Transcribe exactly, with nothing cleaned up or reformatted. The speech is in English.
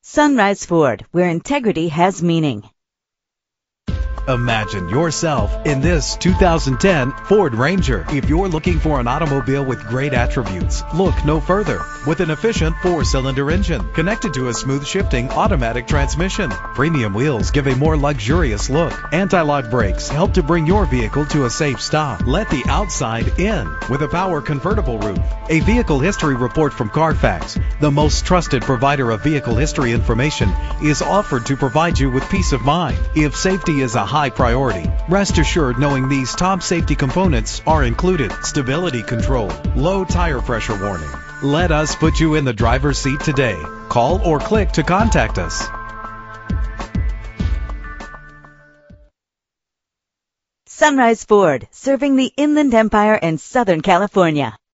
Sunrise Ford, where integrity has meaning. Imagine yourself in this two thousand ten Ford Ranger. If you're looking for an automobile with great attributes, look no further. With an efficient four-cylinder engine connected to a smooth shifting automatic transmission, premium wheels give a more luxurious look. Anti-lock brakes help to bring your vehicle to a safe stop. Let the outside in with a power convertible roof. A vehicle history report from Carfax, the most trusted provider of vehicle history information, is offered to provide you with peace of mind. If safety is a high priority, rest assured knowing these top safety components are included: stability control, low tire pressure warning. Let us put you in the driver's seat today. Call or click to contact us. Sunrise Ford, serving the Inland Empire and Southern California.